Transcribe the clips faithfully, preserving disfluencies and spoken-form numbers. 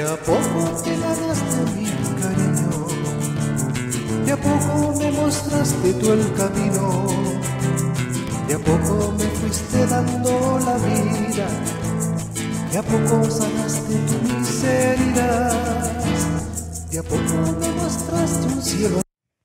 a poco te ganaste mi cariño, de a poco me mostraste tú el camino, de a poco me fuiste dando la vida, de a poco sanaste tu miseria, de a poco me mostraste un cielo.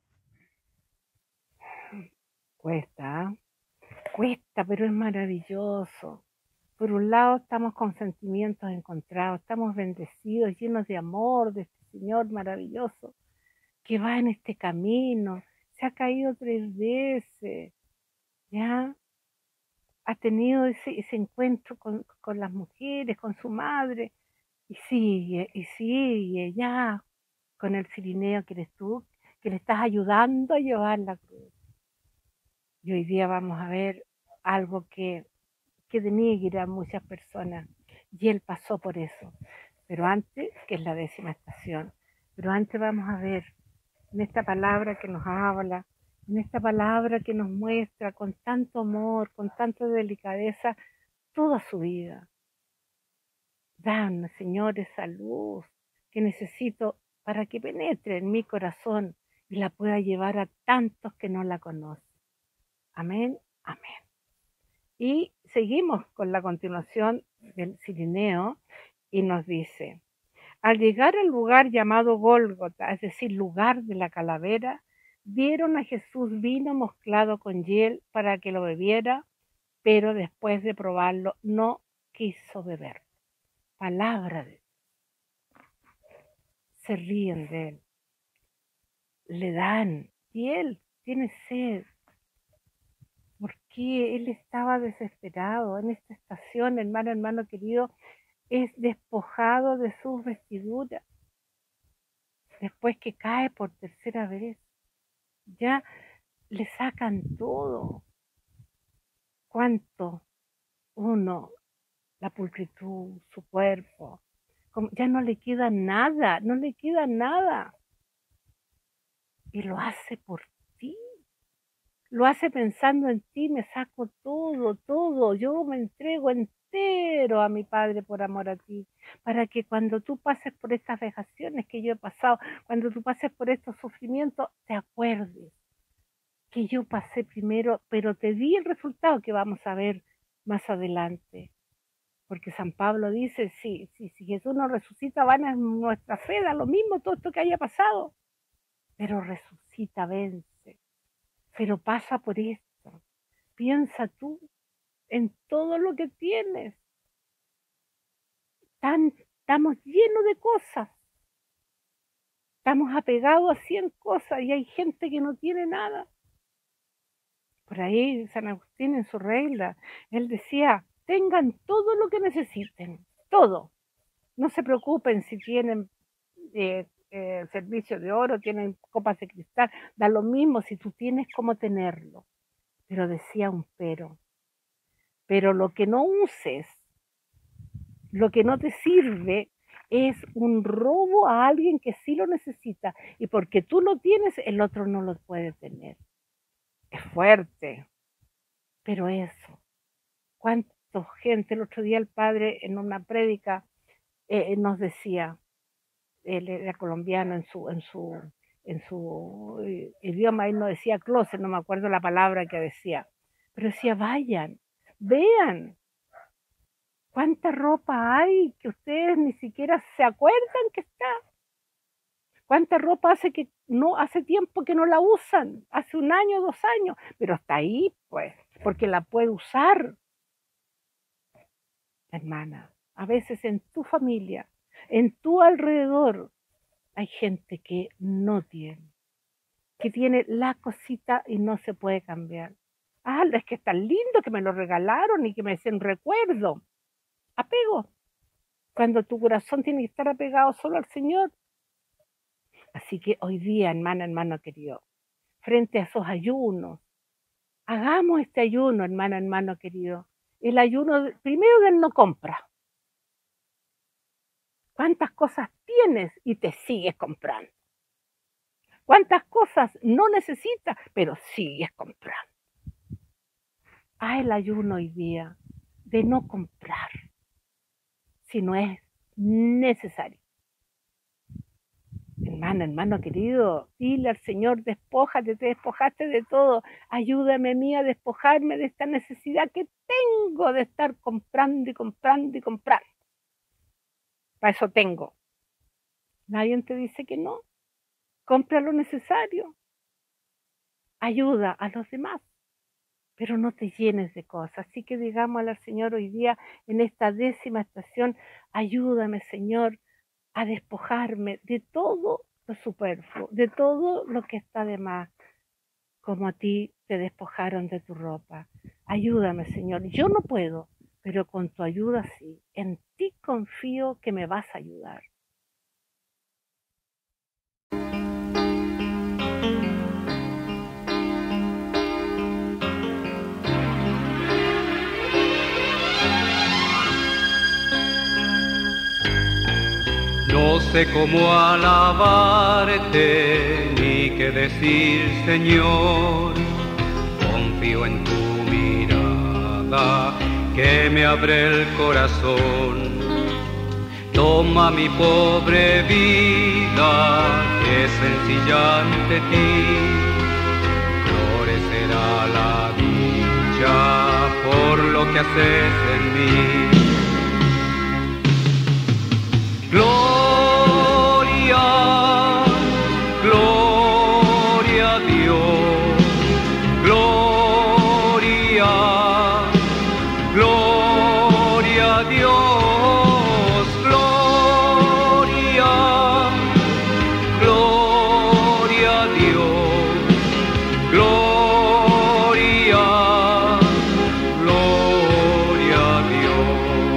Cuesta, ¿eh? Cuesta, pero es maravilloso. Por un lado estamos con sentimientos encontrados, estamos bendecidos, llenos de amor de este Señor maravilloso que va en este camino, se ha caído tres veces, ¿ya? Ha tenido ese, ese encuentro con, con las mujeres, con su madre, y sigue, y sigue, ya, con el Cirineo que eres tú, que le estás ayudando a llevar la cruz. Y hoy día vamos a ver algo que, que denigra a muchas personas, y él pasó por eso. Pero antes, que es la décima estación, pero antes vamos a ver en esta palabra que nos habla, en esta palabra que nos muestra con tanto amor, con tanta delicadeza, toda su vida. Dame, Señor, esa luz que necesito para que penetre en mi corazón y la pueda llevar a tantos que no la conocen. Amén, amén. Y seguimos con la continuación del Cirineo y nos dice, al llegar al lugar llamado Gólgota, es decir, lugar de la calavera, dieron a Jesús vino mezclado con hiel para que lo bebiera, pero después de probarlo no quiso beber. Palabra de Dios. Se ríen de él, le dan, y él tiene sed, porque él estaba desesperado. En esta estación, hermano, hermano querido, es despojado de sus vestiduras, después que cae por tercera vez. Ya le sacan todo. Cuánto uno, la pulcritud, su cuerpo, como ya no le queda nada, no le queda nada. Y lo hace por ti. Lo hace pensando en ti, me saco todo, todo. Yo me entrego entero a mi Padre por amor a ti, para que cuando tú pases por estas vejaciones que yo he pasado, cuando tú pases por estos sufrimientos, te acuerdes que yo pasé primero, pero te di el resultado que vamos a ver más adelante. Porque San Pablo dice, sí, sí, si Jesús no resucita, van a nuestra fe, da lo mismo todo esto que haya pasado. Pero resucita, vence. Pero pasa por esto. Piensa tú en todo lo que tienes. Tan, estamos llenos de cosas. Estamos apegados a cien cosas y hay gente que no tiene nada. Por ahí San Agustín en su regla, él decía, tengan todo lo que necesiten, todo. No se preocupen si tienen eh, eh, servicio de oro, tienen copas de cristal, da lo mismo si tú tienes cómo tenerlo. Pero decía un pero. Pero lo que no uses, lo que no te sirve, es un robo a alguien que sí lo necesita. Y porque tú lo tienes, el otro no lo puede tener. Es fuerte, pero eso. ¿Cuánta gente? El otro día el padre en una prédica eh, nos decía, él era colombiano en su, en su, en su eh, idioma, él no decía closet, no me acuerdo la palabra que decía, pero decía, vayan, vean, cuánta ropa hay que ustedes ni siquiera se acuerdan que está. ¿Cuánta ropa hace que no hace tiempo que no la usan? Hace un año, dos años, pero está ahí, pues, porque la puede usar. Hermana, a veces en tu familia, en tu alrededor, hay gente que no tiene, que tiene la cosita y no se puede cambiar. Ah, es que es tan lindo que me lo regalaron y que me hacen recuerdo. Apego. Cuando tu corazón tiene que estar apegado solo al Señor. Así que hoy día, hermana, hermano querido, frente a esos ayunos, hagamos este ayuno, hermana, hermano querido. El ayuno, primero del no compra. ¿Cuántas cosas tienes y te sigues comprando? ¿Cuántas cosas no necesitas, pero sigues comprando? Haz el ayuno hoy día de no comprar si no es necesario. Hermano, hermano querido, dile al Señor, despójate, te despojaste de todo. Ayúdame a mí a despojarme de esta necesidad que tengo de estar comprando y comprando y comprando. Para eso tengo. Nadie te dice que no. Compra lo necesario. Ayuda a los demás, pero no te llenes de cosas. Así que digámosle al Señor hoy día, en esta décima estación, ayúdame, Señor, a despojarme de todo lo superfluo, de todo lo que está de más, como a ti te despojaron de tu ropa. Ayúdame, Señor. Yo no puedo, pero con tu ayuda sí. En ti confío que me vas a ayudar. No sé cómo alabarte ni qué decir, Señor. Confío en tu mirada que me abre el corazón. Toma mi pobre vida, que es sencilla ante ti. Florecerá la dicha por lo que haces en mí. Gloria, gloria a Dios, gloria, gloria a Dios, gloria, gloria a Dios, gloria, gloria a Dios.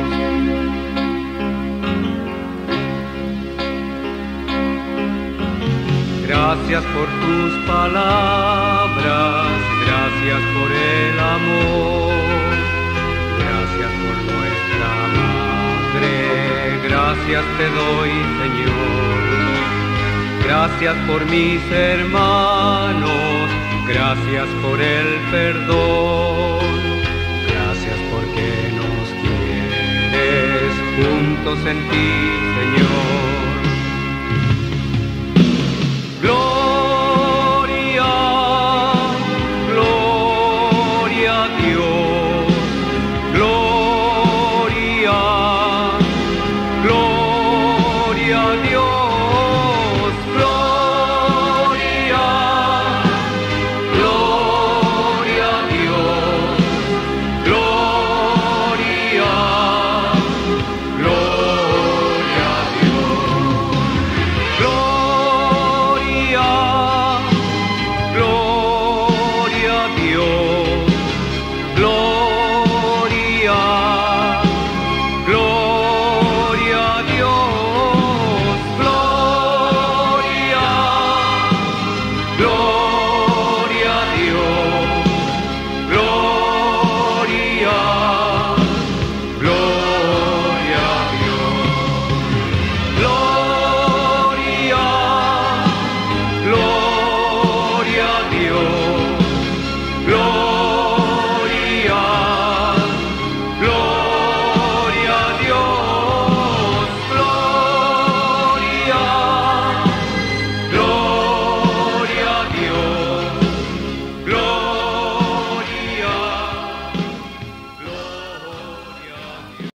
Gracias por tus palabras, gracias por el amor, gracias por nuestra madre, gracias te doy, Señor. Gracias por mis hermanos, gracias por el perdón, gracias porque nos quieres juntos en ti, Señor.